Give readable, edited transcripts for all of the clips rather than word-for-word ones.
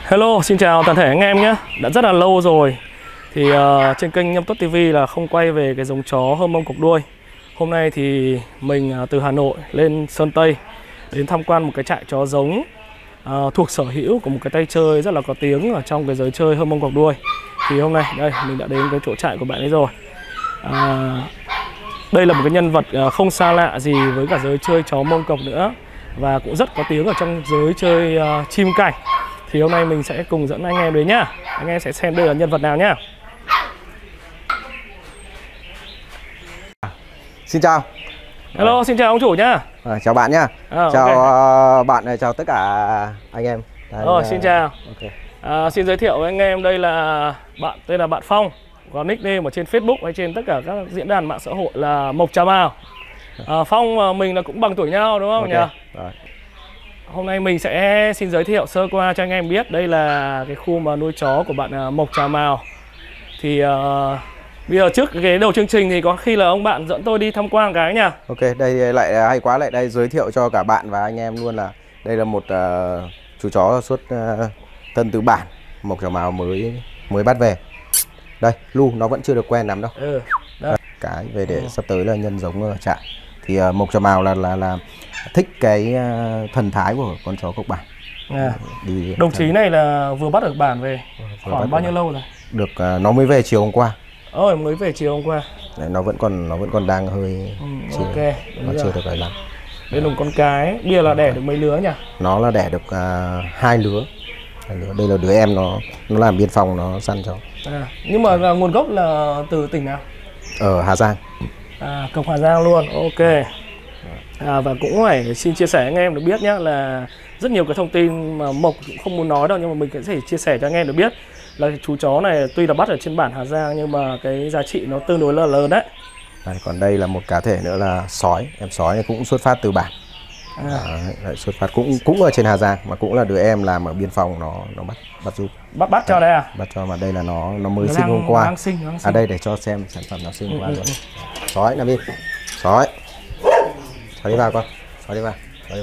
Hello, xin chào toàn thể anh em nhé. Đã rất là lâu rồi thì trên kênh Nhâm Tuất TV là không quay về cái giống chó hơm mông cộc đuôi. Hôm nay thì mình từ Hà Nội lên Sơn Tây đến tham quan một cái trại chó giống thuộc sở hữu của một cái tay chơi rất là có tiếng ở trong cái giới chơi hơm mông cộc đuôi. Thì hôm nay đây mình đã đến cái chỗ trại của bạn ấy rồi. Đây là một cái nhân vật không xa lạ gì với cả giới chơi chó mông cộc nữa, và cũng rất có tiếng ở trong giới chơi chim cảnh. Thì hôm nay mình sẽ cùng dẫn anh em đến nhá. Anh em sẽ xem đây là nhân vật nào nhá. Xin chào. Hello, xin chào ông chủ nhá. Chào bạn nhá. Chào okay. Bạn, chào tất cả anh em. Rồi, xin chào. Okay. Xin giới thiệu với anh em, đây là bạn tên là bạn Phong, có nickname ở trên Facebook hay trên tất cả các diễn đàn mạng xã hội là Mộc Trà Mào. Phong và mình là cũng bằng tuổi nhau đúng không nhỉ? Rồi. Hôm nay mình sẽ xin giới thiệu sơ qua cho anh em biết đây là cái khu mà nuôi chó của bạn Mộc Trà Mào. Thì bây giờ trước cái đầu chương trình thì có khi là ông bạn dẫn tôi đi tham quan cái nha. Ok, đây lại hay quá, lại đây giới thiệu cho cả bạn và anh em luôn là đây là một chú chó xuất thân từ bản Mộc Trà Mào mới bắt về. Đây, Lu nó vẫn chưa được quen lắm đâu. Cái về để sắp tới là nhân giống ở trại. Thì Mộc Trà Mào là thích cái thần thái của con chó cộc bản. Đồng chí này là vừa bắt được bản về khoảng bao nhiêu lâu rồi? Được nó mới về chiều hôm qua. Mới về chiều hôm qua. Đấy, nó vẫn còn đang hơi ok, nó chưa được ấy lắm. Đây là một con cái, bây giờ là đẻ được mấy lứa nhỉ? Nó là đẻ được 2 lứa. Đây là đứa em nó làm biên phòng, nó săn cho. Nhưng mà nguồn gốc là từ tỉnh nào? Ở Hà Giang. Cộc Hà Giang luôn, ok. Và cũng phải xin chia sẻ anh em được biết nhé, là rất nhiều cái thông tin mà Mộc cũng không muốn nói đâu, nhưng mà mình sẽ chia sẻ cho anh em được biết là chú chó này tuy là bắt ở trên bản Hà Giang nhưng mà cái giá trị nó tương đối là lớn đấy. Còn đây là một cá thể nữa là sói. Em sói này cũng xuất phát từ bản. Đấy, xuất phát cũng ở trên Hà Giang, mà cũng là đứa em làm ở biên phòng, nó bắt giúp. Bắt cho đây à? Bắt cho, mà đây là nó mới sinh hôm qua. Sinh. Đây để cho xem sản phẩm nó sinh hôm qua rồi. Sói nằm đi. Sói đi vào con. Sói đi vào. Rồi.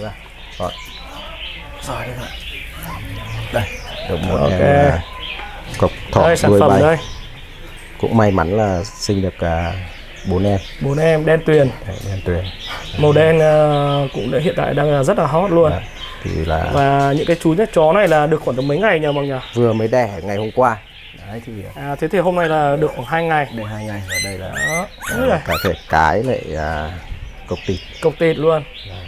Sói đi vào. Đây, được một em cộc thỏ đuôi bay. Đây. Cũng may mắn là sinh được 4 em. 4 em đen tuyền. Đen tuyền. Màu đen cũng hiện tại đang rất là hot luôn. Thì là và những cái chú nhất chó này là được khoảng tầm mấy ngày nhỉ Mộc nhỉ? Vừa mới đẻ ngày hôm qua. Đấy thì thế thì hôm nay là được khoảng 2 ngày. Đây 2 ngày, và đây là cá thể cái lại cộc tịt. Cộc tịt luôn.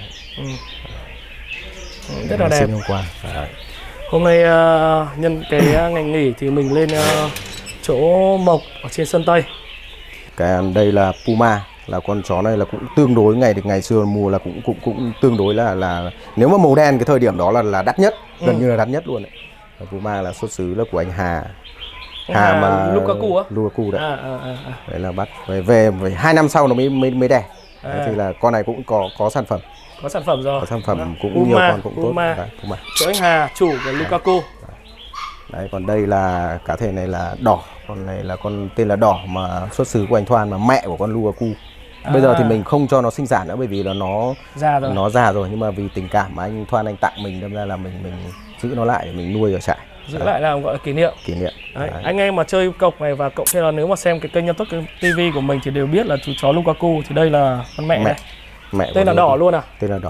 Rất là đẹp. Sinh hôm qua. Hôm nay nhân cái ngày nghỉ thì mình lên chỗ Mộc ở trên Sơn Tây. Đây là Puma, là con chó này là cũng tương đối ngày xưa mùa là cũng tương đối là nếu mà màu đen cái thời điểm đó là đắt nhất, gần như là đắt nhất luôn đấy. Puma là xuất xứ là của anh Hà mà Lukaku á? Lukaku đấy. Đấy là bắt về 2 năm sau nó mới đẻ. Thì là con này cũng có sản phẩm. Có sản phẩm rồi. Có sản phẩm cũng nhiều con cũng tốt. Puma. Chỗ anh Hà chủ của Lukaku. Đấy, còn đây là cá thể này là đỏ. Con này là con tên là đỏ mà xuất xứ của anh Thoan, mà mẹ của con Lukaku. Bây giờ thì mình không cho nó sinh sản nữa, bởi vì là nó già rồi, nhưng mà vì tình cảm mà anh Thoan anh tặng mình, đâm ra là mình giữ nó lại để mình nuôi ở trại. Giữ lại là gọi là kỷ niệm. Đấy. Anh em mà chơi cộc này, và cộng thêm là nếu mà xem cái kênh Nhâm Tuất TV của mình thì đều biết là chú chó Lukaku. Thì đây là con mẹ. Tên là đỏ luôn à? Tên là đỏ.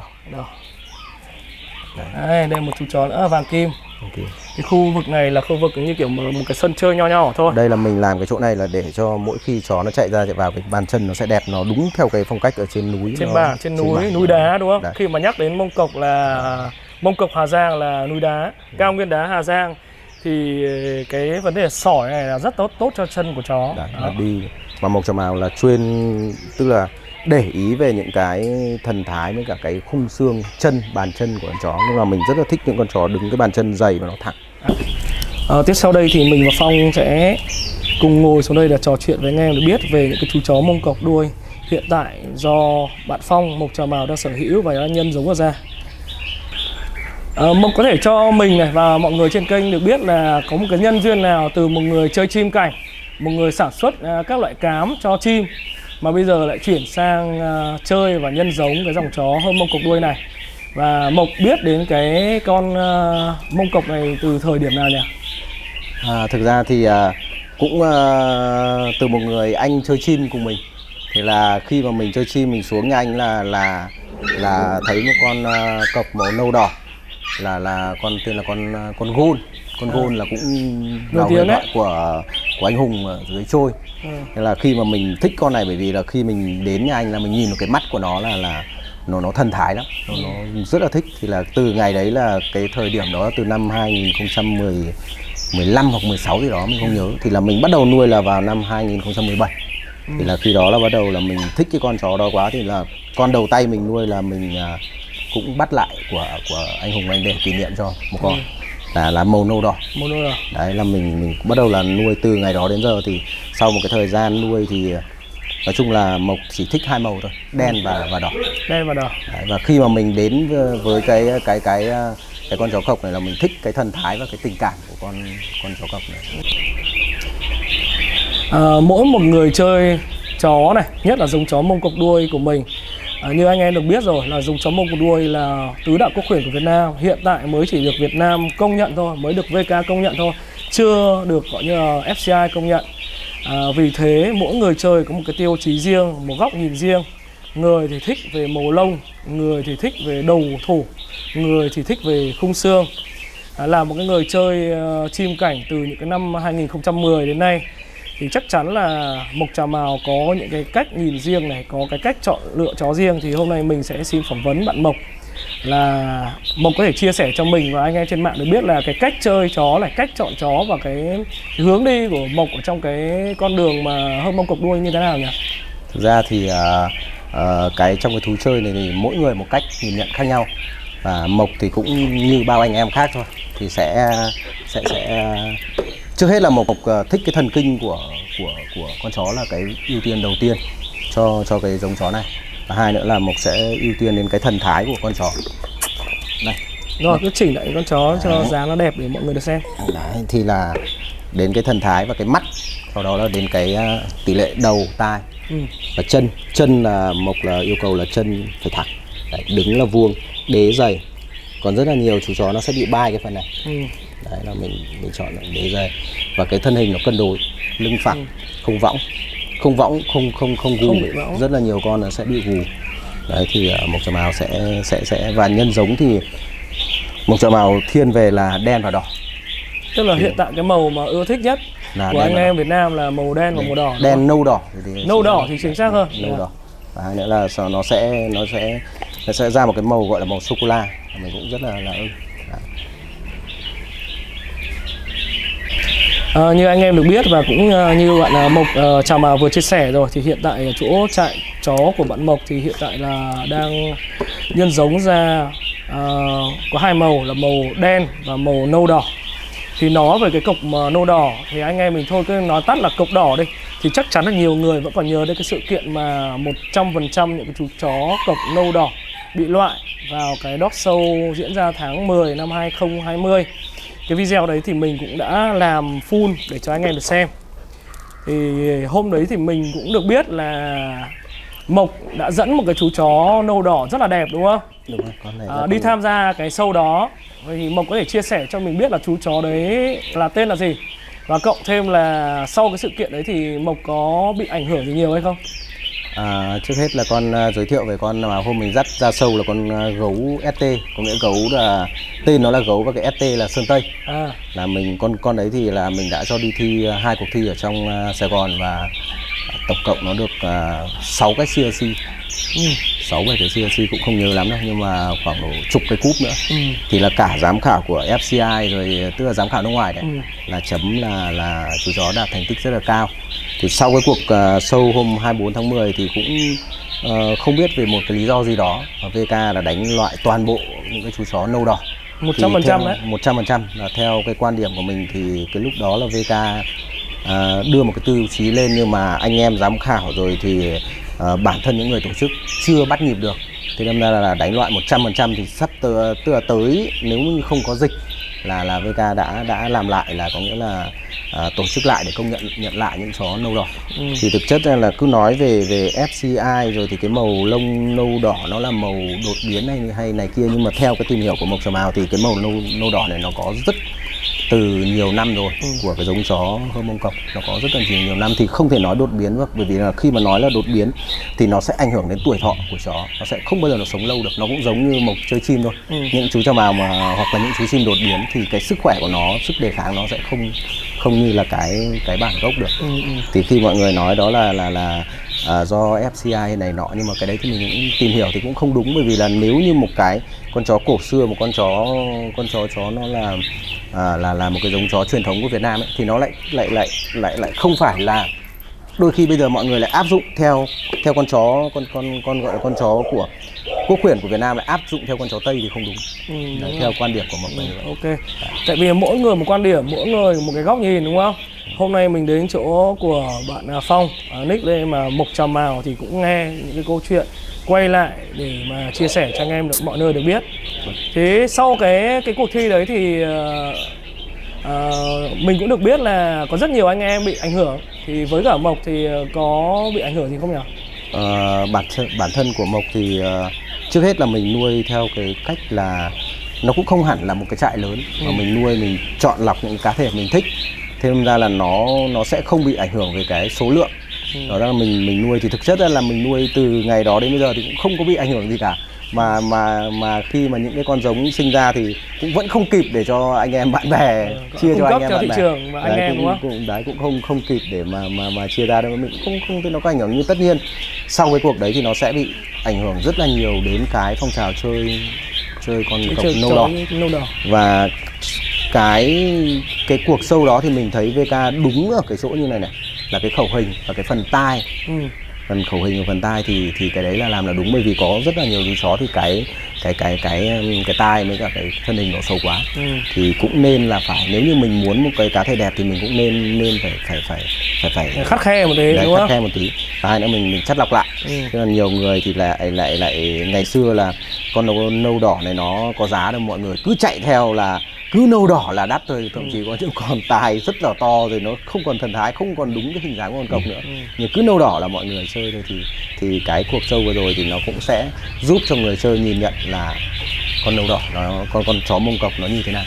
Đây là một chú chó nữa, vàng kim. Cái khu vực này là khu vực như kiểu một cái sân chơi nho thôi. Đây là mình làm cái chỗ này là để cho mỗi khi chó nó chạy ra chạy vào cái bàn chân nó sẽ đẹp, nó đúng theo cái phong cách ở trên núi. Trên núi đá đúng không? Đấy. Khi mà nhắc đến Mông Cộc là Mông Cộc Hà Giang là núi đá, cao nguyên đá Hà Giang, thì cái vấn đề sỏi này là rất tốt cho chân của chó. Đi mà Mộc Trà Mào là chuyên, tức là để ý về những cái thần thái với cả cái khung xương chân, bàn chân của con chó. Nhưng mà mình rất là thích những con chó đứng cái bàn chân dày và nó thẳng. Tiếp sau đây thì mình và Phong sẽ cùng ngồi xuống đây để trò chuyện với anh em để biết về những cái chú chó mông cộc đuôi hiện tại do bạn Phong Mộc Trà Mào đang sở hữu và đang nhân giống ra. Mộc có thể cho mình này và mọi người trên kênh được biết là có một cái nhân duyên nào từ một người chơi chim cảnh, một người sản xuất các loại cám cho chim, mà bây giờ lại chuyển sang chơi và nhân giống cái dòng chó hơm mông cộc đuôi này. Và Mộc biết đến cái con mông cộc này từ thời điểm nào nhỉ? Thực ra thì cũng từ một người anh chơi chim cùng mình. Thì là khi mà mình chơi chim mình xuống nhà anh là thấy một con cộc màu nâu đỏ, là con tên là con gôn. Con gôn là cũng là huyền thoại của anh Hùng ở dưới trôi. Thế là khi mà mình thích con này, bởi vì là khi mình đến nhà anh là mình nhìn vào cái mắt của nó là nó thần thái lắm, nó rất là thích. Thì là từ ngày đấy là cái thời điểm đó từ năm 2015 hoặc 16 gì đó mình không nhớ, thì là mình bắt đầu nuôi là vào năm 2017. Thì là khi đó là bắt đầu là mình thích cái con chó đó quá, thì là con đầu tay mình nuôi là mình cũng bắt lại của anh Hùng anh để kỷ niệm cho một con là màu nâu đỏ. Màu nâu đỏ. Đấy là mình bắt đầu là nuôi từ ngày đó đến giờ. Thì sau một cái thời gian nuôi thì nói chung là Mộc chỉ thích hai màu thôi, đen và đỏ. Đen và đỏ. Đấy, và khi mà mình đến với cái con chó cộc này là mình thích cái thần thái và cái tình cảm của con chó cộc này. Mỗi một người chơi chó này, nhất là giống chó mông cộc đuôi của mình, như anh em được biết rồi là giống chó mông cộc đuôi là tứ đại quốc khuyển của Việt Nam, hiện tại mới chỉ được Việt Nam công nhận thôi, mới được VK công nhận thôi, chưa được gọi như là FCI công nhận. Vì thế mỗi người chơi có một cái tiêu chí riêng, một góc nhìn riêng. Người thì thích về màu lông, người thì thích về đầu thủ, người thì thích về khung xương. Là một cái người chơi chim cảnh từ những cái năm 2010 đến nay thì chắc chắn là Mộc Trà Mào có những cái cách nhìn riêng này, có cái cách chọn lựa chó riêng. Thì hôm nay mình sẽ xin phỏng vấn bạn Mộc, là Mộc có thể chia sẻ cho mình và anh em trên mạng được biết là cái cách chơi chó này, cách chọn chó và cái hướng đi của Mộc ở trong cái con đường mà hơn mông cộc đuôi như thế nào nhỉ? Thực ra thì trong cái thú chơi này thì mỗi người một cách nhìn nhận khác nhau, và Mộc thì cũng như bao anh em khác thôi, thì sẽ trước hết là Mộc thích cái thần kinh của con chó là cái ưu tiên đầu tiên cho cái giống chó này, và hai nữa là Mộc sẽ ưu tiên đến cái thần thái của con chó. Đây. Rồi cứ chỉnh lại con chó cho dáng nó đẹp để mọi người được xem. Đấy, thì là đến cái thần thái và cái mắt, sau đó là đến cái tỷ lệ đầu tai và chân là Mộc là yêu cầu là chân phải thẳng. Đấy, đứng là vuông, đế dày. Còn rất là nhiều chú chó nó sẽ bị bai cái phần này. Đấy là mình chọn là đế dày, và cái thân hình nó cân đối, lưng phẳng, không võng, không gù. Rất là nhiều con nó sẽ bị gù. Đấy thì Mộc Trà Mào sẽ và nhân giống thì Mộc Trà Mào thiên về là đen và đỏ. Tức là hiện tại cái màu mà ưa thích nhất của anh em Việt Nam là màu đen và màu đỏ. Đen nâu đỏ nâu đỏ thì chính xác hơn. Nâu đỏ. Và hai nữa là nó sẽ ra một cái màu gọi là màu sô cô la, mình cũng rất là ưng. Như anh em được biết và cũng như bạn Mộc Trà Mào vừa chia sẻ rồi, thì hiện tại chỗ trại chó của bạn Mộc thì hiện tại là đang nhân giống ra có hai màu là màu đen và màu nâu đỏ. Thì nói về cái cộc nâu đỏ thì anh em mình thôi cứ nói tắt là cộc đỏ đi, thì chắc chắn là nhiều người vẫn còn nhớ đến cái sự kiện mà 100% những cái chú chó cộc nâu đỏ bị loại vào cái dog show diễn ra tháng 10 năm 2020. Cái video đấy thì mình cũng đã làm full để cho anh em được xem. Thì hôm đấy thì mình cũng được biết là Mộc đã dẫn một cái chú chó nâu đỏ rất là đẹp đúng không? Đúng rồi, con này đi tham gia cái show đó. Thì Mộc có thể chia sẻ cho mình biết là chú chó đấy là tên là gì? Và cộng thêm là sau cái sự kiện đấy thì Mộc có bị ảnh hưởng gì nhiều hay không? Trước hết là con giới thiệu về con mà hôm mình dắt ra show là con gấu ST, có nghĩa gấu là tên nó là gấu và cái ST là Sơn Tây. Là mình con đấy thì là mình đã cho đi thi 2 cuộc thi ở trong Sài Gòn, và tổng cộng nó được 6 cái CRC. 6-7 cái CRC cũng không nhớ lắm đâu, nhưng mà khoảng độ chục cái cúp nữa. Thì là cả giám khảo của FCI rồi, tức là giám khảo nước ngoài đấy, là chấm là chú chó đạt thành tích rất là cao. Thì sau cái cuộc show hôm 24 tháng 10 thì cũng không biết về một cái lý do gì đó, VK là đánh loại toàn bộ những cái chú chó nâu đỏ 100% đấy. 100% là theo cái quan điểm của mình, thì cái lúc đó là VK đưa một cái tiêu chí lên, nhưng mà anh em giám khảo rồi thì bản thân những người tổ chức chưa bắt nhịp được. Thì đâm ra là đánh loại 100% thì sắp tới nếu như không có dịch là VK đã làm lại, là có nghĩa là tổ chức lại để công nhận lại những chó nâu đỏ. Thì thực chất là cứ nói về FCI rồi thì cái màu lông nâu đỏ nó là màu đột biến hay này kia, nhưng mà theo cái tìm hiểu của Mộc Trà Mào thì cái màu nâu đỏ này nó có rất từ nhiều năm rồi của cái giống chó Hơm Mông Cộc, nó có rất là nhiều năm, thì không thể nói đột biến được, bởi vì là khi mà nói là đột biến thì nó sẽ ảnh hưởng đến tuổi thọ của chó, nó sẽ không bao giờ nó sống lâu được. Nó cũng giống như Mộc chơi chim thôi, những chú Trà Mào mà hoặc là những chú chim đột biến thì cái sức khỏe của nó, sức đề kháng nó sẽ không như là cái bản gốc được. Thì khi mọi người nói đó là do FCI hay này nọ, nhưng mà cái đấy thì mình cũng tìm hiểu thì cũng không đúng, bởi vì là nếu như một cái con chó cổ xưa, một con chó nó là một cái giống chó truyền thống của Việt Nam ấy, thì nó lại không phải là, đôi khi bây giờ mọi người lại áp dụng theo con chó con gọi là con chó của quốc khuyển của Việt Nam lại áp dụng theo con chó Tây thì không đúng. Đấy, theo quan điểm của Mộc này. Ok. Tại vì mỗi người một quan điểm, mỗi người một cái góc nhìn, đúng không? Hôm nay mình đến chỗ của bạn Phong, nick lên mà Mộc Trà Mào, thì cũng nghe những cái câu chuyện quay lại để mà chia sẻ cho anh em được mọi nơi được biết. Thế sau cái cuộc thi đấy thì mình cũng được biết là có rất nhiều anh em bị ảnh hưởng. Thì với cả Mộc thì có bị ảnh hưởng gì không nhỉ? Bản thân của Mộc thì trước hết là mình nuôi theo cái cách là nó cũng không hẳn là một cái trại lớn, mà mình nuôi, mình chọn lọc những cá thể mình thích, thế nên ra là nó sẽ không bị ảnh hưởng về cái số lượng. Đó là mình nuôi thì thực chất là mình nuôi từ ngày đó đến bây giờ thì cũng không có bị ảnh hưởng gì cả, mà khi mà những cái con giống sinh ra thì cũng vẫn không kịp để cho anh em bạn bè chia cho anh em bạn bè, trường và anh em, đúng không? Cũng không kịp để mà chia ra đâu, mình cũng không thấy nó có ảnh hưởng. Nhưng tất nhiên sau cái cuộc đấy thì nó sẽ bị ảnh hưởng rất là nhiều đến cái phong trào chơi con cộc nâu đỏ. Và cái cuộc show đó thì mình thấy VK đúng ở cái chỗ như này là cái khẩu hình và cái phần tai. Phần khẩu hình và phần tai thì cái đấy là làm là đúng, bởi vì có rất là nhiều chú chó thì cái tai với cả cái thân hình nó xấu quá. Thì cũng nên là phải, nếu như mình muốn một cái cá thể đẹp thì mình cũng nên phải khắt khe một tí, đấy, đúng không? Khắt khe một tí. Và hai nữa mình chắt lọc lại. Chứ là nhiều người thì lại ngày xưa là con nâu đỏ này nó có giá đâu, mọi người cứ chạy theo là cứ nâu đỏ là đắt thôi, thậm chí có những con tai rất là to rồi nó không còn thần thái, không còn đúng cái hình dáng của con cộc nữa, nhưng cứ nâu đỏ là mọi người chơi thôi. Thì cái cuộc show vừa rồi thì nó cũng sẽ giúp cho người chơi nhìn nhận là con nâu đỏ nó con chó Mông Cộc nó như thế nào.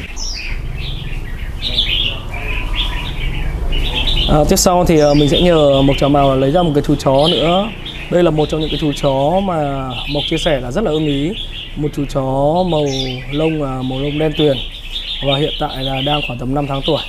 Tiếp sau thì mình sẽ nhờ Mộc Trà Mào lấy ra một cái chú chó nữa. Đây là một trong những cái chú chó mà Mộc chia sẻ là rất là ưng ý. Một chú chó màu lông đen tuyền, và hiện tại là đang khoảng tầm 5 tháng tuổi.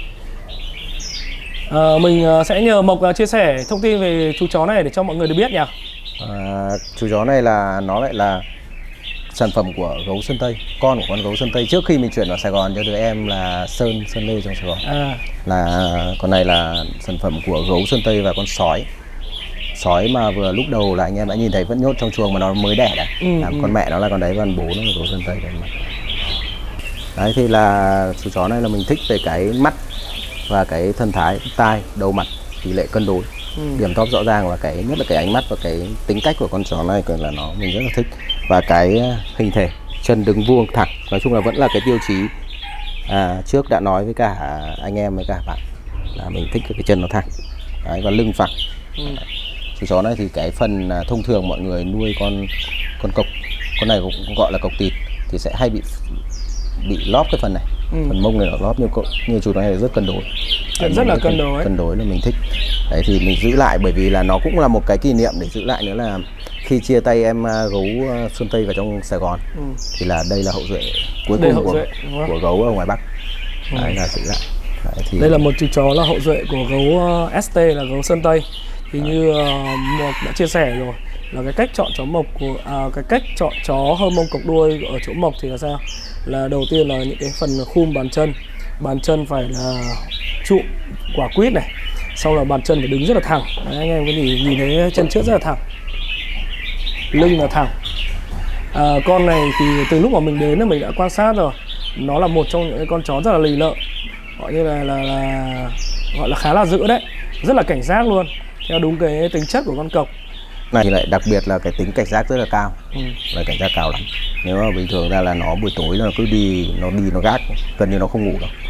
Mình sẽ nhờ Mộc chia sẻ thông tin về chú chó này để cho mọi người được biết nhỉ. Chú chó này là nó lại là sản phẩm của gấu Sơn Tây, con của con gấu Sơn Tây trước khi mình chuyển vào Sài Gòn cho đứa em là Sơn Lê trong Sài Gòn. Là con này là sản phẩm của gấu Sơn Tây và con sói mà vừa lúc đầu là anh em đã nhìn thấy vẫn nhốt trong chuồng mà nó mới đẻ đấy. Con mẹ nó là con đấy, và con bố nó là gấu Sơn Tây đấy. Đấy thì là chú chó này là mình thích về cái mắt và cái thân thái, tai, đầu mặt tỷ lệ cân đối. Điểm top rõ ràng là cái nhất là cái ánh mắt và cái tính cách của con chó này là mình rất là thích. Và cái hình thể chân đứng vuông thẳng, nói chung là vẫn là cái tiêu chí trước đã nói với cả anh em với cả bạn là mình thích cái chân nó thẳng. Đấy, và lưng phẳng. Chú chó này thì cái phần thông thường mọi người nuôi con cộc, con này cũng gọi là cộc tịt, thì sẽ hay bị lóp cái phần này. Phần mông này nó lóp, như chú này rất cân đối. Rất là cân đối. Cân đối là mình thích. Đấy thì mình giữ lại, bởi vì là nó cũng là một cái kỷ niệm để giữ lại nữa, là khi chia tay em gấu Sơn Tây vào trong Sài Gòn thì là đây là hậu duệ cuối cùng của gấu ở ngoài Bắc. Đấy là giữ lại. Đấy, thì... Đây là một chú chó là hậu duệ của gấu ST là gấu Sơn Tây. Thì như Mộc đã chia sẻ rồi, là cái cách chọn chó Mộc của cái cách chọn chó Hơm Mông Cộc đuôi ở chỗ Mộc thì là sao? Là đầu tiên là những cái phần khum bàn chân phải là trụ quả quýt này, sau là bàn chân phải đứng rất là thẳng. Đấy, anh em có thể nhìn thấy chân trước rất là thẳng, lưng là thẳng. Con này thì từ lúc mà mình đến là mình đã quan sát rồi, nó là một trong những cái con chó rất là lì lợm, gọi như là gọi là khá là dữ đấy, rất là cảnh giác luôn, theo đúng cái tính chất của con cộc. Này lại đặc biệt là cái tính cảnh giác rất là cao, là cảnh giác cao lắm. Nếu mà bình thường ra là nó buổi tối là nó cứ đi nó gác, gần như nó không ngủ đâu.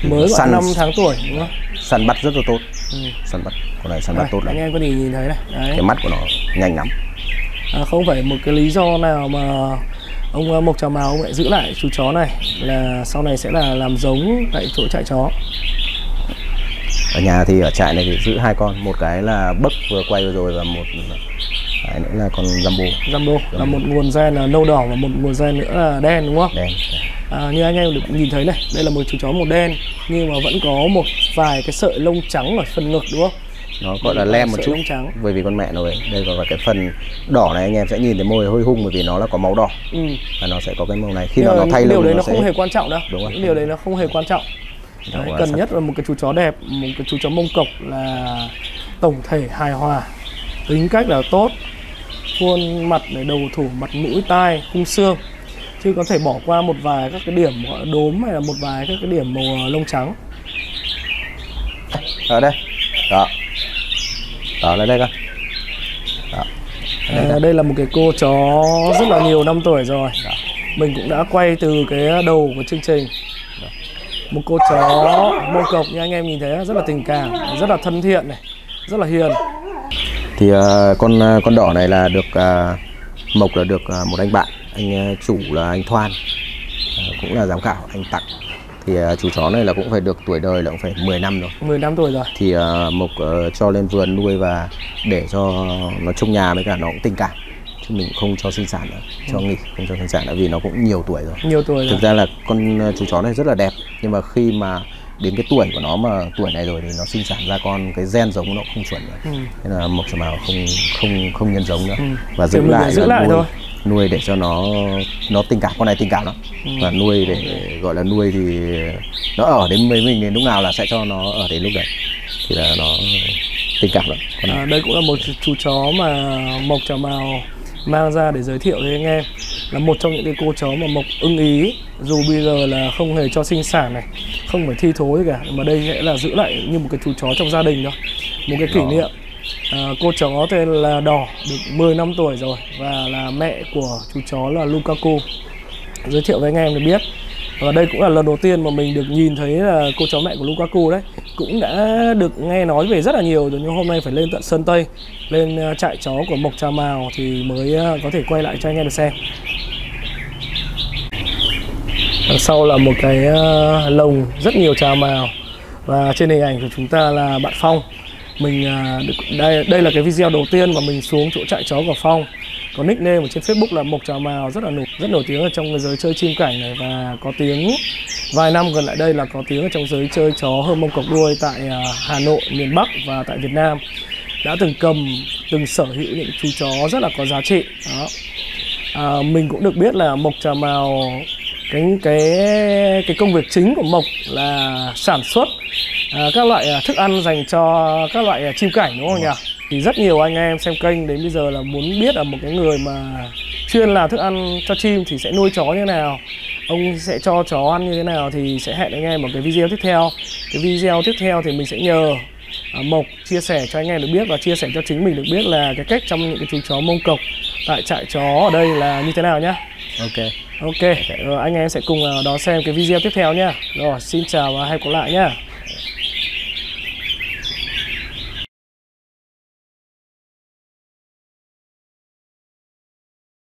Mới Săn- khoảng 5 tháng tuổi đúng không? Săn bắt rất là tốt. Ừ. Săn bắt con này săn bắt Đây, tốt lắm. anh em có thể nhìn thấy này. Đấy. Cái mắt của nó nhanh lắm. Không phải một cái lý do nào mà ông Mộc Trà Mào ông lại giữ lại chú chó này là sau này sẽ là làm giống tại chỗ trại chó. Ở nhà thì ở trại này thì giữ 2 con, một cái là Bấc vừa quay vừa rồi và một cái nữa là con Jumbo. Jumbo là một nguồn gen là nâu đỏ và một nguồn gen nữa là đen đúng không? Đen. Như anh em được nhìn thấy này, đây là một chú chó màu đen nhưng mà vẫn có một vài cái sợi lông trắng ở phần ngực đúng không? Nó gọi là lem một sợi chút lông trắng. bởi vì con mẹ nó ấy. Đây còn cái phần đỏ này anh em sẽ nhìn thấy môi hơi hung bởi vì nó là có máu đỏ. Và nó sẽ có cái màu này khi nào nó thay lông. Điều đấy nó nó sẽ... không hề quan trọng đâu. Đúng rồi. Điều đấy nó không hề quan trọng. Đấy, cần nhất là một cái chú chó đẹp, một cái chú chó Mông Cộc là tổng thể hài hòa, tính cách là tốt, khuôn mặt này, đầu thủ, mặt mũi, tai, khung xương, chứ có thể bỏ qua một vài các cái điểm gọi là đốm hay là một vài các cái điểm màu lông trắng. Ở đây, đó, đó lên đây con. Đó. Đây là một cái cô chó rất là nhiều năm tuổi rồi. Đó. Mình cũng đã quay từ cái đầu của chương trình. Đó. Một cô chó Mông Cộc như anh em nhìn thấy rất là tình cảm, rất là thân thiện này, rất là hiền. Thì con đỏ này là được Mộc là được một anh bạn, anh chủ là anh Thoan, cũng là giám khảo, anh tặng. Thì chú chó này là cũng phải được tuổi đời là cũng phải 10 năm rồi. 10 năm tuổi rồi. Thì Mộc cho lên vườn nuôi và để cho nó trong nhà với cả nó cũng tình cảm. Chứ mình không cho sinh sản nữa, cho nghỉ, không cho sinh sản nữa vì nó cũng nhiều tuổi rồi. Nhiều tuổi rồi. Thực ra là con chú chó này rất là đẹp, nhưng mà khi mà đến cái tuổi của nó mà tuổi này rồi thì nó sinh sản ra con cái gen giống nó không chuẩn nữa. Nên là Mộc Trà Mào không nhân giống nữa và giữ lại thôi. Nuôi để cho nó tình cảm, con này tình cảm lắm. Và nuôi để gọi là nuôi thì nó ở đến với mình đến lúc nào là sẽ cho nó ở đến lúc đấy thì là nó tình cảm lắm. Đây cũng là một chú chó mà Mộc Trà Mào mang ra để giới thiệu với anh em, là một trong những cái cô chó mà Mộc ưng ý, dù bây giờ là không hề cho sinh sản này, không phải thi thố gì cả, mà đây sẽ là giữ lại như một cái chú chó trong gia đình thôi, một cái kỷ niệm. Cô chó tên là Đỏ, được 10 năm tuổi rồi và là mẹ của chú chó là Lukaku. Giới thiệu với anh em để biết. Và đây cũng là lần đầu tiên mà mình được nhìn thấy là cô chó mẹ của Lukaku đấy. Cũng đã được nghe nói về rất là nhiều rồi, nhưng hôm nay phải lên tận Sơn Tây, lên trại chó của Mộc Trà Mào thì mới có thể quay lại cho anh em được xem. Đằng sau là một cái lồng rất nhiều trà mào. Và trên hình ảnh của chúng ta là bạn Phong. Mình đây là cái video đầu tiên mà mình xuống chỗ trại chó của Phong. Có nickname ở trên Facebook là Mộc Trà Mào, rất nổi tiếng ở trong cái giới chơi chim cảnh này, và có tiếng vài năm gần lại đây là có tiếng ở trong giới chơi chó hơm mông cộc đuôi tại Hà Nội, miền Bắc và tại Việt Nam. Đã từng sở hữu những chú chó rất là có giá trị. Đó. Mình cũng được biết là Mộc Trà Mào cái công việc chính của Mộc là sản xuất các loại thức ăn dành cho các loại chim cảnh, đúng không nhỉ? Thì rất nhiều anh em xem kênh đến bây giờ là muốn biết là một cái người mà chuyên làm thức ăn cho chim thì sẽ nuôi chó như thế nào, ông sẽ cho chó ăn như thế nào, thì sẽ hẹn anh em ở cái video tiếp theo. Cái video tiếp theo thì mình sẽ nhờ Mộc chia sẻ cho anh em được biết và chia sẻ cho chính mình được biết là cái cách chăm những cái chú chó mông cộc tại trại chó ở đây là như thế nào nhá. Ok, rồi anh em sẽ cùng đón xem cái video tiếp theo nhá. Rồi, xin chào và hẹn gặp lại nhá.